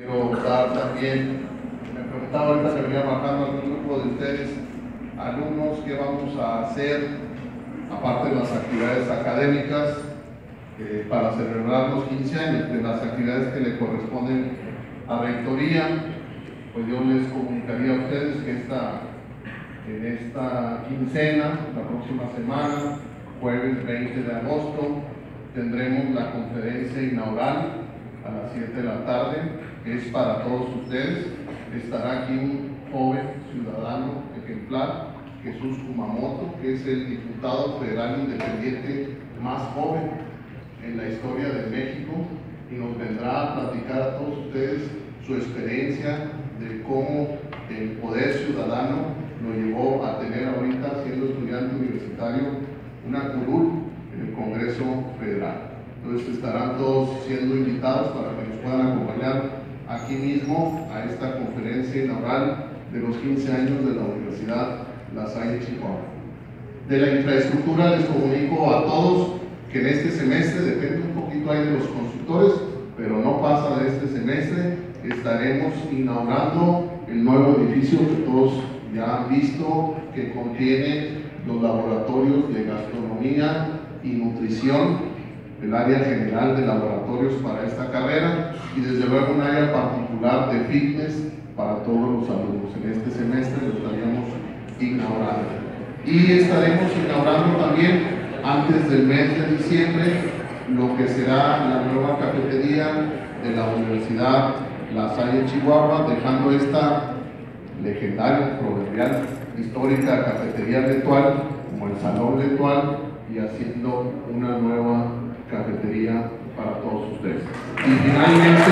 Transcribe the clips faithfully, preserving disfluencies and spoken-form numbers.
Quiero dar también, me preguntaba ahorita que venía bajando algún grupo de ustedes, alumnos, qué vamos a hacer, aparte de las actividades académicas, eh, para celebrar los quince años, de las actividades que le corresponden a Rectoría. Pues yo les comunicaría a ustedes que esta, en esta quincena, la próxima semana, jueves veinte de agosto, tendremos la conferencia inaugural a las siete de la tarde. Es para todos ustedes. Estará aquí un joven ciudadano ejemplar, Jesús Kumamoto, que es el diputado federal independiente más joven en la historia de México, y nos vendrá a platicar a todos ustedes su experiencia de cómo el poder ciudadano lo llevó a tener ahorita, siendo estudiante universitario, una curul en el Congreso Federal. Entonces estarán todos siendo invitados para que nos puedan acompañar aquí mismo a esta conferencia inaugural de los quince años de la Universidad La Salle Chihuahua. De la infraestructura les comunico a todos que en este semestre, depende un poquito ahí de los constructores, pero no pasa de este semestre, estaremos inaugurando el nuevo edificio que todos ya han visto, que contiene los laboratorios de gastronomía y nutrición, el área general de laboratorios para esta carrera, y desde luego un área particular de fitness para todos los alumnos. En este semestre lo estaríamos inaugurando. Y estaremos inaugurando también, antes del mes de diciembre, lo que será la nueva cafetería de la Universidad La Salle Chihuahua, dejando esta legendaria, proverbial, histórica cafetería Letual como el Salón Letual, y haciendo una nueva cafetería para todos ustedes. Y finalmente,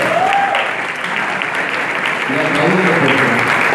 y aplaudo porque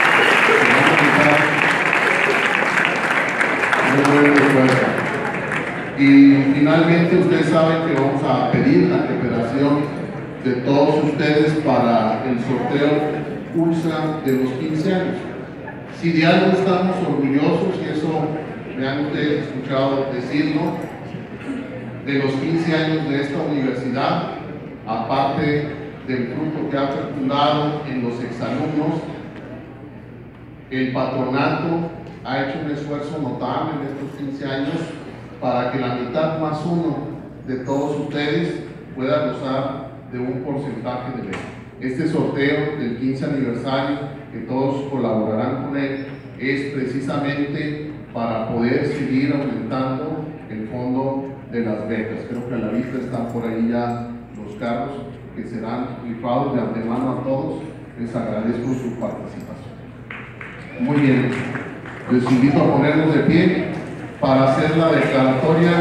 y finalmente ustedes saben que vamos a pedir la cooperación de todos ustedes para el sorteo Pulsa de los quince años. Si de algo estamos orgullosos, y eso me han ustedes escuchado decirlo, de los quince años de esta universidad, aparte del fruto que ha fecundado en los exalumnos, el patronato ha hecho un esfuerzo notable en estos quince años para que la mitad más uno de todos ustedes pueda gozar de un porcentaje de beca. Este sorteo del quince aniversario, que todos colaborarán con él, es precisamente para poder seguir aumentando el fondo de las becas. Creo que a la vista están por ahí ya los carros que serán rifados. De antemano a todos les agradezco su participación. Muy bien, les invito a ponernos de pie para hacer la declaratoria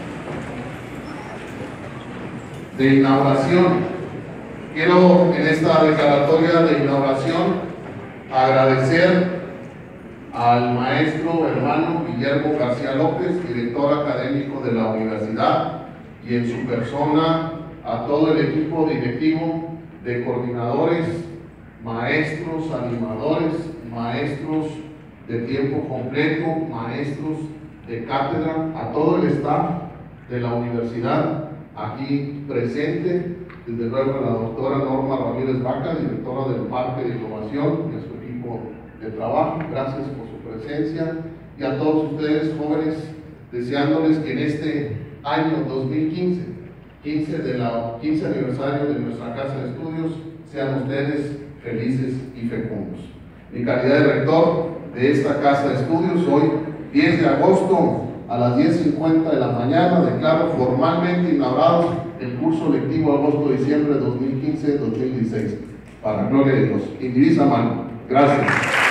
de inauguración. Quiero en esta declaratoria de inauguración agradecer al maestro hermano Guillermo García López, director académico de la universidad, y en su persona a todo el equipo directivo de coordinadores, maestros, animadores, maestros de tiempo completo, maestros de cátedra, a todo el staff de la universidad aquí presente, desde luego a la doctora Norma Ramírez Vaca, directora del Parque de Innovación, y a su equipo de trabajo. Gracias por su presencia, y a todos ustedes jóvenes, deseándoles que en este año dos mil quince, quince de la quince aniversario de nuestra casa de estudios, sean ustedes felices y fecundos. Mi calidad de rector de esta casa de estudios, hoy diez de agosto a las diez cincuenta de la mañana, declaro formalmente inaugurado el curso lectivo agosto-diciembre de dos mil quince dos mil dieciséis. Para la gloria de Dios. Indivisa mano. Gracias.